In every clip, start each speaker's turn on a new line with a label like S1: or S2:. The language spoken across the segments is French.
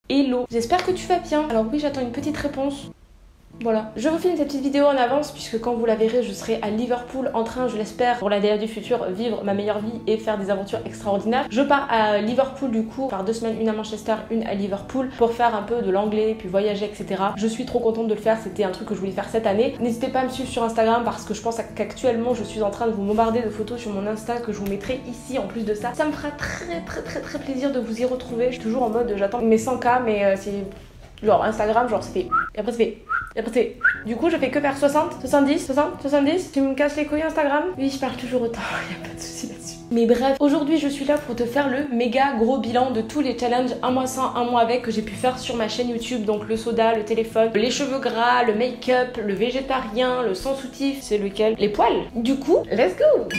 S1: Hello, j'espère que tu vas bien. Alors oui, j'attends une petite réponse. Voilà, je vous filme cette petite vidéo en avance puisque quand vous la verrez, je serai à Liverpool en train, je l'espère, pour la DA du futur, vivre ma meilleure vie et faire des aventures extraordinaires. Je pars à Liverpool du coup, par 2 semaines, une à Manchester, une à Liverpool, pour faire un peu de l'anglais, puis voyager, etc. Je suis trop contente de le faire, c'était un truc que je voulais faire cette année. N'hésitez pas à me suivre sur Instagram parce que je pense qu'actuellement je suis en train de vous bombarder de photos sur mon Insta que je vous mettrai ici en plus de ça. Ça me fera très plaisir de vous y retrouver. Je suis toujours en mode j'attends mes 100K mais c'est genre Instagram, genre ça fait et après ça fait. Et après c'est... Du coup je fais que faire 60, 70, 60, 70. Tu me casses les couilles Instagram? Oui, je parle toujours autant, y a pas de souci là-dessus. Mais bref, aujourd'hui je suis là pour te faire le méga gros bilan de tous les challenges un mois sans, un mois avec que j'ai pu faire sur ma chaîne YouTube. Donc le soda, le téléphone, les cheveux gras, le make-up, le végétarien, le sans soutif, c'est lequel? Les poils. Du coup, let's go!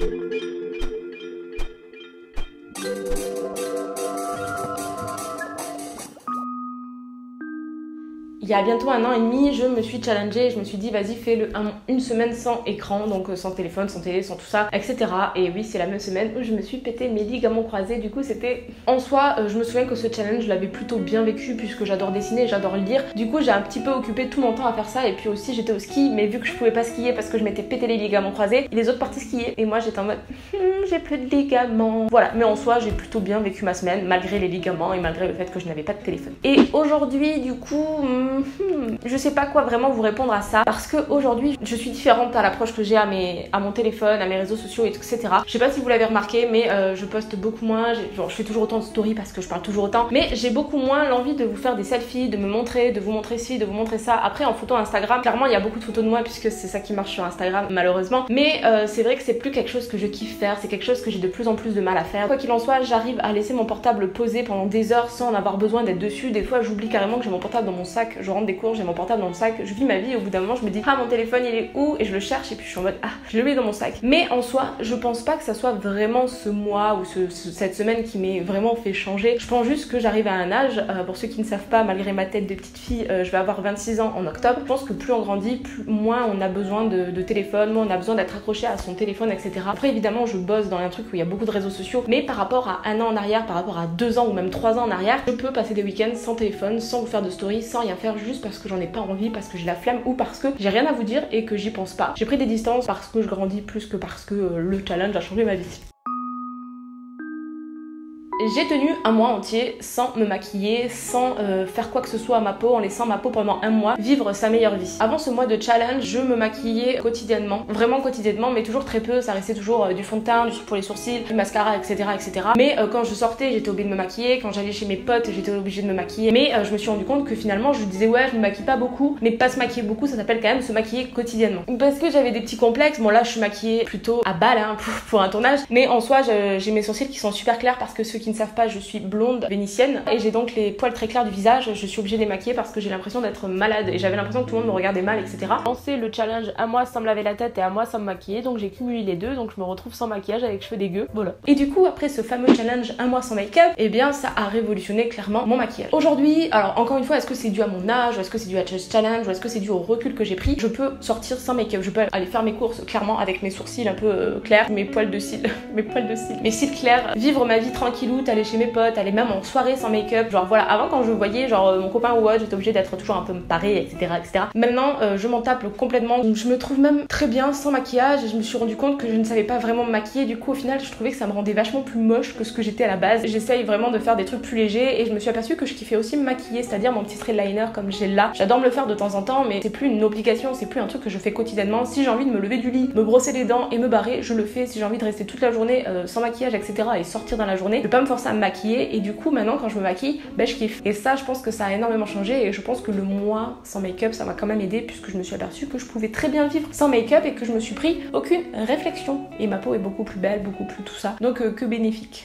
S1: Il y a bientôt 1 an et demi, je me suis challengée, je me suis dit vas-y fais une semaine sans écran, donc sans téléphone, sans télé, sans tout ça, etc. Et oui, c'est la même semaine où je me suis pété mes ligaments croisés. Du coup c'était en soi, je me souviens que ce challenge je l'avais plutôt bien vécu puisque j'adore dessiner, j'adore lire. Du coup j'ai un petit peu occupé tout mon temps à faire ça et puis aussi j'étais au ski, mais vu que je pouvais pas skier parce que je m'étais pété les ligaments croisés, les autres partaient skier et moi j'étais en mode j'ai plus de ligaments. Voilà, mais en soi j'ai plutôt bien vécu ma semaine malgré les ligaments et malgré le fait que je n'avais pas de téléphone. Et aujourd'hui du coup... je sais pas quoi vraiment vous répondre à ça parce que aujourd'hui je suis différente à l'approche que j'ai à mon téléphone, à mes réseaux sociaux etc. Je sais pas si vous l'avez remarqué mais je poste beaucoup moins, genre je fais toujours autant de stories parce que je parle toujours autant, mais j'ai beaucoup moins l'envie de vous faire des selfies, de me montrer, de vous montrer ci, de vous montrer ça. Après en photo Instagram, clairement il y a beaucoup de photos de moi puisque c'est ça qui marche sur Instagram malheureusement, mais c'est vrai que c'est plus quelque chose que je kiffe faire, c'est quelque chose que j'ai de plus en plus de mal à faire. Quoi qu'il en soit, j'arrive à laisser mon portable posé pendant des heures sans en avoir besoin d'être dessus. Des fois j'oublie carrément que j'ai mon portable dans mon sac, je rentre des cours, j'ai mon portable dans le sac, je vis ma vie et au bout d'un moment je me dis ah mon téléphone il est où, et je le cherche et puis je suis en mode ah je le mets dans mon sac. Mais en soi je pense pas que ça soit vraiment ce mois ou cette semaine qui m'ait vraiment fait changer. Je pense juste que j'arrive à un âge, pour ceux qui ne savent pas, malgré ma tête de petite fille, je vais avoir 26 ans en octobre. Je pense que plus on grandit, moins on a besoin de téléphone, moins on a besoin d'être accroché à son téléphone, etc. Après évidemment je bosse dans un truc où il y a beaucoup de réseaux sociaux, mais par rapport à 1 an en arrière, par rapport à 2 ans ou même 3 ans en arrière, je peux passer des week-ends sans téléphone, sans vous faire de stories, sans rien faire, juste parce que j'en ai pas envie, parce que j'ai la flemme ou parce que j'ai rien à vous dire et que j'y pense pas. J'ai pris des distances parce que je grandis plus que parce que le challenge a changé ma vie. J'ai tenu 1 mois entier sans me maquiller, sans faire quoi que ce soit à ma peau, en laissant ma peau pendant 1 mois vivre sa meilleure vie. Avant ce mois de challenge, je me maquillais quotidiennement, vraiment quotidiennement, mais toujours très peu. Ça restait toujours du fond de teint, du pour les sourcils, du mascara, etc. Mais quand je sortais, j'étais obligée de me maquiller. Quand j'allais chez mes potes, j'étais obligée de me maquiller. Mais je me suis rendu compte que finalement, je disais ouais, je me maquille pas beaucoup, mais pas se maquiller beaucoup, ça s'appelle quand même se maquiller quotidiennement. Parce que j'avais des petits complexes. Bon là, je suis maquillée plutôt à balle hein, pour un tournage, mais en soi, j'ai mes sourcils qui sont super clairs parce que ceux qui ne savent pas, je suis blonde vénitienne et j'ai donc les poils très clairs du visage. Je suis obligée de les maquiller parce que j'ai l'impression d'être malade et j'avais l'impression que tout le monde me regardait mal, etc. Lancé le challenge 1 mois sans me laver la tête et 1 mois sans me maquiller, donc j'ai cumulé les deux, donc je me retrouve sans maquillage avec cheveux dégueux, voilà. Et du coup après ce fameux challenge 1 mois sans make-up, et bien ça a révolutionné clairement mon maquillage. Aujourd'hui, alors encore une fois, est-ce que c'est dû à mon âge, est-ce que c'est dû à ce challenge, ou est-ce que c'est dû au recul que j'ai pris? Je peux sortir sans make-up, je peux aller faire mes courses clairement avec mes sourcils un peu clairs, mes poils de cils, mes cils clairs, vivre ma vie tranquillou, aller chez mes potes, aller même en soirée sans make-up. Genre voilà, avant quand je voyais genre mon copain ou autre, j'étais obligée d'être toujours un peu parée, etc. Maintenant je m'en tape complètement, donc je me trouve même très bien sans maquillage et je me suis rendu compte que je ne savais pas vraiment me maquiller. Du coup au final je trouvais que ça me rendait vachement plus moche que ce que j'étais à la base. J'essaye vraiment de faire des trucs plus légers et je me suis aperçue que je kiffais aussi me maquiller, c'est-à-dire mon petit thread liner comme j'ai là. J'adore me le faire de temps en temps, mais c'est plus une obligation, c'est plus un truc que je fais quotidiennement. Si j'ai envie de me lever du lit, me brosser les dents et me barrer, je le fais. Si j'ai envie de rester toute la journée sans maquillage, etc. et sortir dans la journée, je vais pas me forcer à me maquiller. Et du coup maintenant quand je me maquille, ben je kiffe. Et ça je pense que ça a énormément changé et je pense que le mois sans make-up ça m'a quand même aidé puisque je me suis aperçue que je pouvais très bien vivre sans make-up et que je me suis pris aucune réflexion. Et ma peau est beaucoup plus belle, beaucoup plus tout ça. Donc que bénéfique.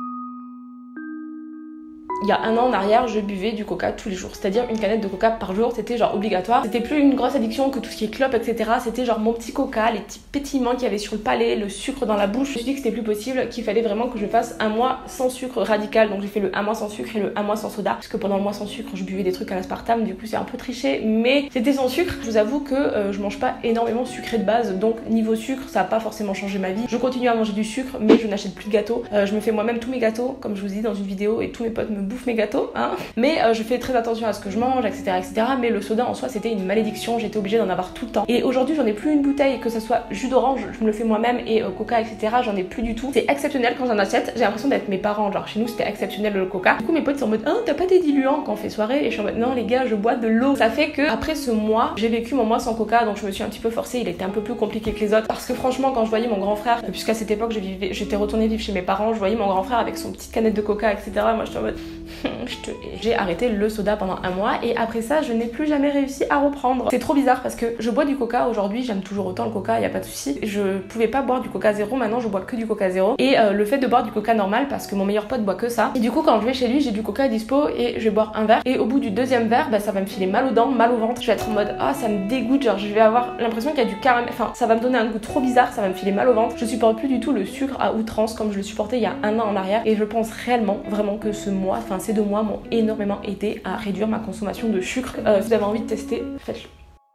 S1: Il y a 1 an en arrière, je buvais du coca tous les jours, c'est-à-dire une canette de coca par jour, c'était genre obligatoire. C'était plus une grosse addiction que tout ce qui est clope, etc. C'était genre mon petit coca, les petits pétillements qu'il y avait sur le palais, le sucre dans la bouche. Je me suis dit que c'était plus possible, qu'il fallait vraiment que je fasse 1 mois sans sucre radical. Donc j'ai fait le 1 mois sans sucre et le 1 mois sans soda, parce que pendant le mois sans sucre, je buvais des trucs à l'aspartame, du coup c'est un peu triché, mais c'était sans sucre. Je vous avoue que je mange pas énormément sucré de base, donc niveau sucre, ça a pas forcément changé ma vie. Je continue à manger du sucre, mais je n'achète plus de gâteaux. Je me fais moi-même tous mes gâteaux, comme je vous dis dans une vidéo, et tous mes potes me bouffe mes gâteaux, hein. Mais je fais très attention à ce que je mange, etc., etc. Mais le soda en soi, c'était une malédiction. J'étais obligée d'en avoir tout le temps. Et aujourd'hui, j'en ai plus une bouteille, que ce soit jus d'orange, je me le fais moi-même, et coca, etc. J'en ai plus du tout. C'est exceptionnel quand j'en achète. J'ai l'impression d'être mes parents. Genre chez nous, c'était exceptionnel le coca. Du coup, mes potes sont en mode, ah, t'as pas des diluants quand on fait soirée? Et je suis en mode, non les gars, je bois de l'eau. Ça fait que après ce mois, j'ai vécu mon mois sans coca, donc je me suis un petit peu forcée. Il était un peu plus compliqué que les autres parce que franchement, quand je voyais mon grand frère, puisqu'à cette époque j'étais retournée vivre chez mes parents, je voyais mon grand frère avec son petite canette de coca, etc. Moi, j'étais en mode, je te hais. J'ai arrêté le soda pendant un mois et après ça, je n'ai plus jamais réussi à reprendre. C'est trop bizarre parce que je bois du coca aujourd'hui, j'aime toujours autant le coca, y a pas de souci. Je pouvais pas boire du coca zéro, maintenant je bois que du coca zéro. Et le fait de boire du coca normal parce que mon meilleur pote boit que ça. Et du coup, quand je vais chez lui, j'ai du coca à dispo et je vais boire un verre. Et au bout du deuxième verre, bah, ça va me filer mal aux dents, mal au ventre. Je vais être en mode, ah, ça me dégoûte, genre je vais avoir l'impression qu'il y a du caramel. Enfin, ça va me donner un goût trop bizarre, ça va me filer mal au ventre. Je supporte plus du tout le sucre à outrance comme je le supportais il y a un an en arrière. Et je pense réellement, vraiment que ce mois, enfin ces 2 mois m'ont énormément aidé à réduire ma consommation de sucre. Si vous avez envie de tester, faites-le.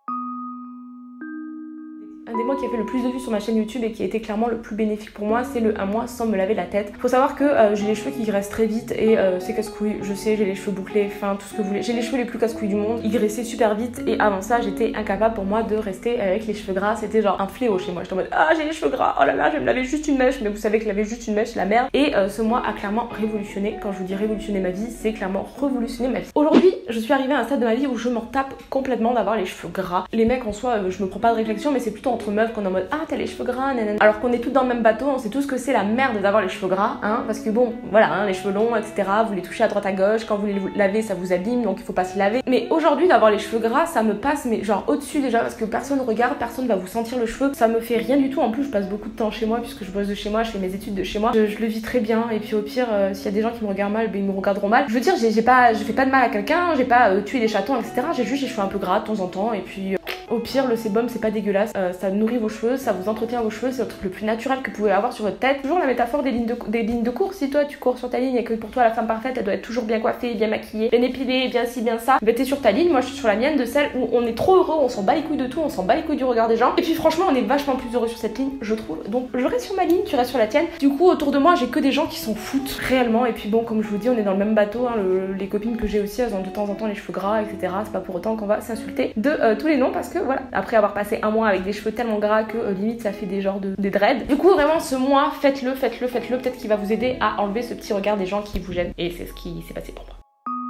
S1: Un des mois qui a fait le plus de vues sur ma chaîne YouTube et qui a été clairement le plus bénéfique pour moi, c'est le 1 mois sans me laver la tête. Faut savoir que j'ai les cheveux qui graissent très vite et c'est casse-couille, je sais, j'ai les cheveux bouclés, enfin tout ce que vous voulez. J'ai les cheveux les plus casse-couilles du monde, ils graissaient super vite et avant ça j'étais incapable pour moi de rester avec les cheveux gras, c'était genre un fléau chez moi. J'étais en mode, ah j'ai les cheveux gras, oh là là, je vais me laver juste une mèche, mais vous savez que laver juste une mèche c'est la merde. Et ce mois a clairement révolutionné, quand je vous dis révolutionner ma vie, c'est clairement révolutionner ma vie. Aujourd'hui, je suis arrivée à un stade de ma vie où je m'en tape complètement d'avoir les cheveux gras. Les mecs en soi, je me prends pas de réflexion, mais c'est plutôt entre meufs qu'on est en mode, ah t'as les cheveux gras, nanana. Alors qu'on est toutes dans le même bateau, on sait tous que c'est la merde d'avoir les cheveux gras, hein, parce que bon, voilà, hein, les cheveux longs, etc. Vous les touchez à droite à gauche, quand vous les lavez, ça vous abîme, donc il faut pas se laver. Mais aujourd'hui, d'avoir les cheveux gras, ça me passe, mais genre au-dessus déjà, parce que personne regarde, personne va vous sentir le cheveu, ça me fait rien du tout. En plus, je passe beaucoup de temps chez moi, puisque je bosse de chez moi, je fais mes études de chez moi, je le vis très bien, et puis au pire, s'il y a des gens qui me regardent mal, ben ils me regarderont mal. Je veux dire, je fais pas de mal à quelqu'un, j'ai pas tué des chatons, etc. J'ai juste les cheveux un peu gras de temps en temps, et puis au pire, le sébum c'est pas dégueulasse, ça nourrit vos cheveux, ça vous entretient vos cheveux, c'est le truc le plus naturel que vous pouvez avoir sur votre tête. Toujours la métaphore des lignes de course. Si toi tu cours sur ta ligne et que pour toi la femme parfaite elle doit être toujours bien coiffée, bien maquillée, bien épilée, bien ci, bien ça, ben t'es sur ta ligne, moi je suis sur la mienne, de celle où on est trop heureux, on s'en bat les couilles de tout, on s'en bat les couilles du regard des gens. Et puis franchement on est vachement plus heureux sur cette ligne, je trouve. Donc je reste sur ma ligne, tu restes sur la tienne. Du coup autour de moi j'ai que des gens qui s'en foutent réellement. Et puis bon, comme je vous dis, on est dans le même bateau, hein. Les copines que j'ai aussi, elles ont de temps en temps les cheveux gras, etc. C'est pas pour autant qu'on va s'insulter de tous les noms, parce que voilà, après avoir passé un mois avec des cheveux tellement gras que limite ça fait des genres des dreads. Du coup vraiment ce mois, faites-le, peut-être qu'il va vous aider à enlever ce petit regard des gens qui vous gênent. Et c'est ce qui s'est passé pour moi.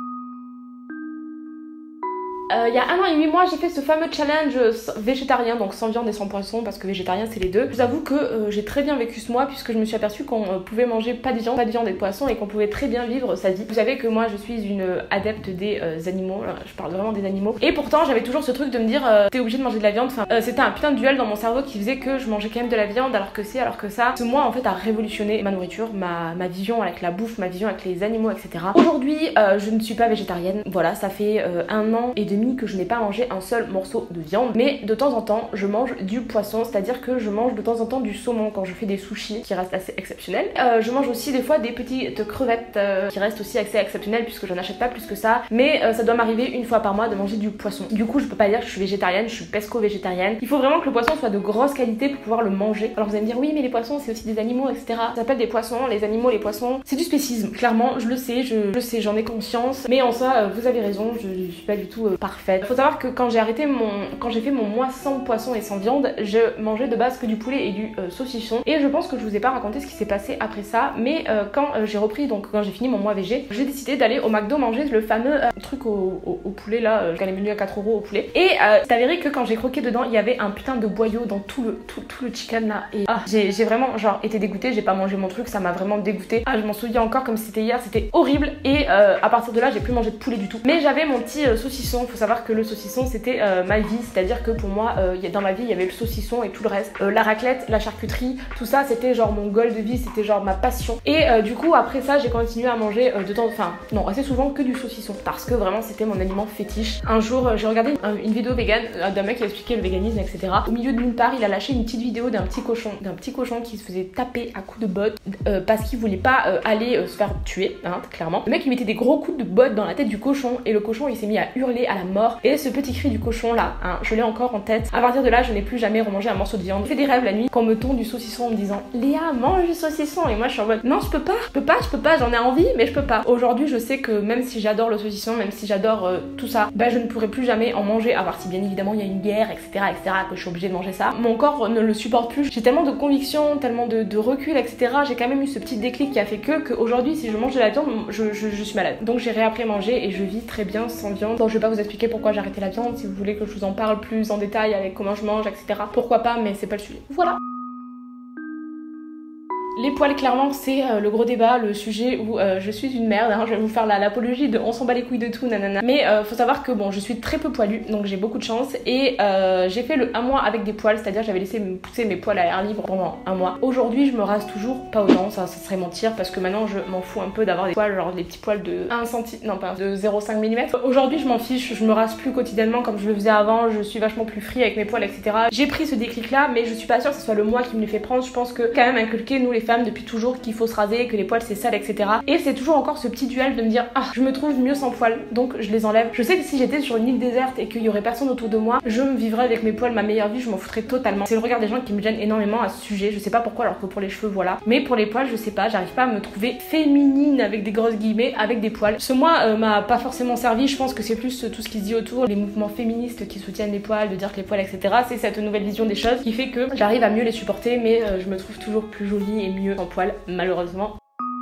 S1: Il y a 1 an et 8 mois, j'ai fait ce fameux challenge végétarien, donc sans viande et sans poisson, parce que végétarien c'est les deux. Je vous avoue que j'ai très bien vécu ce mois, puisque je me suis aperçue qu'on pouvait manger pas de viande et de poisson, et qu'on pouvait très bien vivre sa vie. Vous savez que moi je suis une adepte des animaux, je parle vraiment des animaux, et pourtant j'avais toujours ce truc de me dire t'es obligé de manger de la viande. Enfin, c'était un putain de duel dans mon cerveau qui faisait que je mangeais quand même de la viande, alors que ça. Ce mois en fait a révolutionné ma nourriture, ma vision avec la bouffe, ma vision avec les animaux, etc. Aujourd'hui je ne suis pas végétarienne, voilà, ça fait 1 an et demi que je n'ai pas mangé un seul morceau de viande, mais de temps en temps je mange du poisson, c'est-à-dire que je mange de temps en temps du saumon quand je fais des sushis, qui restent assez exceptionnels. Je mange aussi des fois des petites crevettes qui restent aussi assez exceptionnelles, puisque j'en achète pas plus que ça, mais ça doit m'arriver 1 fois par mois de manger du poisson. Du coup je peux pas dire que je suis végétarienne, je suis pesco-végétarienne. Il faut vraiment que le poisson soit de grosse qualité pour pouvoir le manger. Alors vous allez me dire oui mais les poissons c'est aussi des animaux, etc. Ça s'appelle des poissons, les animaux, les poissons, c'est du spécisme. Clairement je le sais, j'en ai conscience, mais en ça vous avez raison, je suis pas du tout parfaite. Faut savoir que quand j'ai fait mon mois sans poisson et sans viande, je mangeais de base que du poulet et du saucisson. Et je pense que je vous ai pas raconté ce qui s'est passé après ça, mais quand j'ai repris, donc quand j'ai fini mon mois végé, j'ai décidé d'aller au McDo manger le fameux truc au poulet là, les menus à 4 € au poulet. Et c'est avéré que quand j'ai croqué dedans, il y avait un putain de boyau dans tout le chicken là. Et j'ai vraiment genre été dégoûtée, j'ai pas mangé mon truc, ça m'a vraiment dégoûtée. Je m'en souviens encore comme si c'était hier, c'était horrible. Et à partir de là, j'ai plus mangé de poulet du tout. Mais j'avais mon petit saucisson. Faut savoir que le saucisson c'était ma vie, c'est-à-dire que pour moi dans ma vie il y avait le saucisson et tout le reste, la raclette, la charcuterie, tout ça c'était genre mon goal de vie, c'était genre ma passion. Et du coup après ça j'ai continué à manger assez souvent que du saucisson, parce que vraiment c'était mon aliment fétiche. Un jour j'ai regardé une vidéo vegan d'un mec qui expliquait le véganisme, etc. Au milieu de nulle part il a lâché une petite vidéo d'un petit cochon qui se faisait taper à coups de botte parce qu'il voulait pas aller se faire tuer, hein, clairement. Le mec il mettait des gros coups de botte dans la tête du cochon, et le cochon il s'est mis à hurler, à la mort. Et ce petit cri du cochon là, hein, je l'ai encore en tête. À partir de là, je n'ai plus jamais remangé un morceau de viande. Je fais des rêves la nuit quand on me tond du saucisson en me disant Léa, mange du saucisson. Et moi je suis en mode non, je peux pas, j'en ai envie, mais je peux pas. Aujourd'hui, je sais que même si j'adore le saucisson, même si j'adore tout ça, bah je ne pourrai plus jamais en manger, à part si bien évidemment il y a une guerre, etc., que je suis obligée de manger ça. Mon corps ne le supporte plus. J'ai tellement de conviction, tellement de recul, etc. J'ai quand même eu ce petit déclic qui a fait que aujourd'hui, si je mange de la viande, je suis malade. Donc j'ai réappris à manger et je vis très bien sans viande. Bon, je vais pas vous expliquer pourquoi j'ai arrêté la viande. Si vous voulez que je vous en parle plus en détail avec comment je mange, etc., pourquoi pas, mais c'est pas le sujet. Voilà. Les poils, clairement, c'est le gros débat, le sujet où je suis une merde, hein, je vais vous faire l'apologie de on s'en bat les couilles de tout, nanana. Mais faut savoir que bon, je suis très peu poilue, donc j'ai beaucoup de chance. Et j'ai fait le 1 mois avec des poils, c'est-à-dire j'avais laissé me pousser mes poils à l'air libre pendant 1 mois. Aujourd'hui, je me rase toujours pas autant, ça serait mentir, parce que maintenant je m'en fous un peu d'avoir des poils, genre des petits poils de 1 cm, non pas de 0,5 mm. Aujourd'hui, je m'en fiche, je me rase plus quotidiennement comme je le faisais avant, je suis vachement plus free avec mes poils, etc. J'ai pris ce déclic là, mais je suis pas sûre que ce soit le mois qui me les fait prendre. Je pense que quand même inculquer, nous les femmes, depuis toujours qu'il faut se raser, que les poils c'est sale, etc. Et c'est toujours encore ce petit duel de me dire ah, je me trouve mieux sans poils, donc je les enlève. Je sais que si j'étais sur une île déserte et qu'il y aurait personne autour de moi, je me vivrais avec mes poils ma meilleure vie, je m'en foutrais totalement. C'est le regard des gens qui me gêne énormément à ce sujet, je sais pas pourquoi, alors que pour les cheveux voilà. Mais pour les poils, je sais pas, j'arrive pas à me trouver féminine avec des grosses guillemets, avec des poils. Ce mois m'a pas forcément servi, je pense que c'est plus tout ce qui se dit autour, les mouvements féministes qui soutiennent les poils, de dire que les poils, etc. C'est cette nouvelle vision des choses qui fait que j'arrive à mieux les supporter, mais je me trouve toujours plus jolie et mieux sans poils, malheureusement.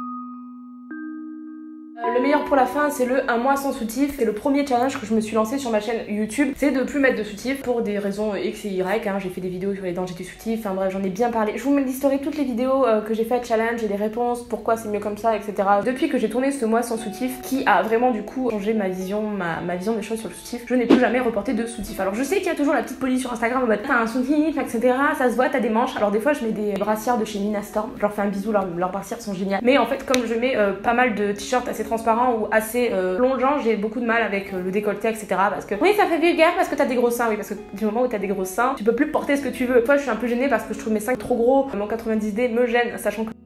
S1: Le meilleur pour la fin, c'est le 1 mois sans soutif. C'est le premier challenge que je me suis lancé sur ma chaîne YouTube, c'est de plus mettre de soutif pour des raisons X et Y, hein. J'ai fait des vidéos sur les dangers du soutif, enfin bref, j'en ai bien parlé. Je vous mets l'historique, toutes les vidéos que j'ai faites, challenge et des réponses, pourquoi c'est mieux comme ça, etc. Depuis que j'ai tourné ce mois sans soutif, qui a vraiment du coup changé ma vision des choses sur le soutif, je n'ai plus jamais reporté de soutif. Alors je sais qu'il y a toujours la petite police sur Instagram en mode t'as un soutif, etc. Ça se voit, t'as des manches. Alors des fois je mets des brassières de chez Nina Storm, je leur fais un bisou, leurs brassières sont géniales. Mais en fait comme je mets pas mal de t-shirts assez transparents ou assez plongeants, j'ai beaucoup de mal avec le décolleté, etc. Parce que oui, ça fait vulgaire parce que t'as des gros seins. Oui, parce que du moment où t'as des gros seins, tu peux plus porter ce que tu veux. Toi, je suis un peu gênée parce que je trouve mes seins trop gros. Mon 90D me gêne, sachant que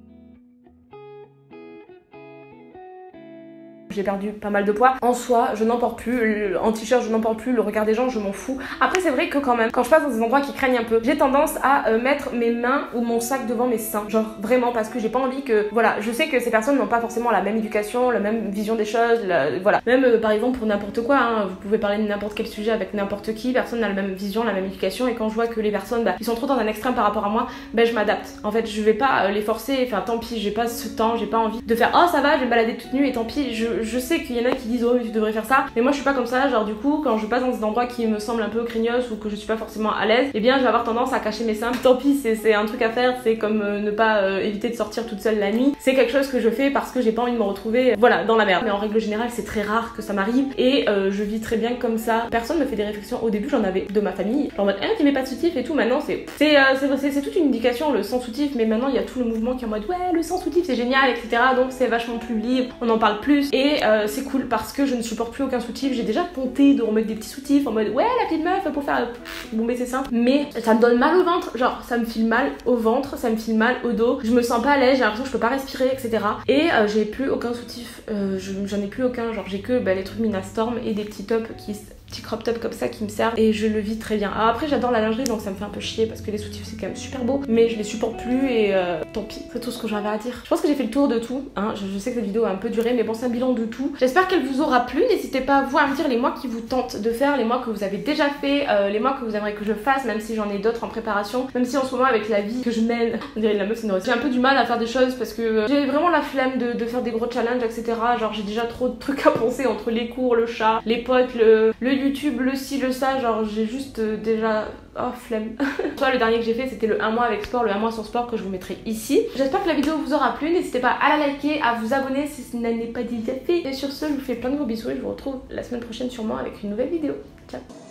S1: j'ai perdu pas mal de poids. En soi, je n'en porte plus. En t-shirt, je n'en porte plus. Le regard des gens, je m'en fous. Après, c'est vrai que quand même, quand je passe dans des endroits qui craignent un peu, j'ai tendance à mettre mes mains ou mon sac devant mes seins. Genre vraiment, parce que j'ai pas envie que... Voilà, je sais que ces personnes n'ont pas forcément la même éducation, la même vision des choses. Voilà. Même par exemple pour n'importe quoi, hein, vous pouvez parler de n'importe quel sujet avec n'importe qui. Personne n'a la même vision, la même éducation. Et quand je vois que les personnes, ils sont trop dans un extrême par rapport à moi, je m'adapte. En fait, je vais pas les forcer. Enfin, tant pis, j'ai pas ce temps, j'ai pas envie de faire oh ça va, je vais me balader toute nue et tant pis. Je sais qu'il y en a qui disent oh tu devrais faire ça, mais moi je suis pas comme ça, genre du coup quand je passe dans des endroits qui me semblent un peu craignos ou que je suis pas forcément à l'aise, et bien je vais avoir tendance à cacher mes seins. Tant pis, c'est un truc à faire, c'est comme ne pas éviter de sortir toute seule la nuit. C'est quelque chose que je fais parce que j'ai pas envie de me retrouver voilà dans la merde. Mais en règle générale c'est très rare que ça m'arrive et je vis très bien comme ça. Personne me fait des réflexions. Au début j'en avais de ma famille, genre en mode tu mets pas de soutif et tout. Maintenant c'est toute une indication le sans soutif, mais maintenant il y a tout le mouvement qui est en mode ouais le sans soutif c'est génial, etc. Donc c'est vachement plus libre, on en parle plus et c'est cool parce que je ne supporte plus aucun soutif. J'ai déjà tenté de remettre des petits soutifs en mode ouais la petite meuf pour faire bomber ses seins, mais ça me donne mal au ventre, genre ça me file mal au ventre, ça me file mal au dos, je me sens pas à l'aise, j'ai l'impression que je peux pas respirer, etc. Et j'ai plus aucun soutif, j'en ai plus aucun, genre j'ai que les trucs Nina Storm et des petits tops petits crop top comme ça qui me servent et je le vis très bien. Alors après j'adore la lingerie donc ça me fait un peu chier parce que les soutifs c'est quand même super beau, mais je les supporte plus et tant pis, c'est tout ce que j'avais à dire. Je pense que j'ai fait le tour de tout, hein. Je sais que cette vidéo a un peu duré mais bon c'est un bilan de tout. J'espère qu'elle vous aura plu, n'hésitez pas vous à me dire les mois qui vous tentent de faire, les mois que vous avez déjà fait, les mois que vous aimeriez que je fasse, même si j'en ai d'autres en préparation, même si en ce moment avec la vie que je mène, on dirait la meuf c'est une j'ai un peu du mal à faire des choses parce que j'ai vraiment la flemme de faire des gros challenges, etc. Genre j'ai déjà trop de trucs à penser entre les cours, le chat, les potes, le YouTube, le ci, le ça, genre j'ai juste déjà... Oh flemme. Soit le dernier que j'ai fait c'était le 1 mois avec sport, le 1 mois sans sport que je vous mettrai ici. J'espère que la vidéo vous aura plu, n'hésitez pas à la liker, à vous abonner si ce n'est pas déjà fait. Et sur ce je vous fais plein de gros bisous et je vous retrouve la semaine prochaine sûrement avec une nouvelle vidéo. Ciao.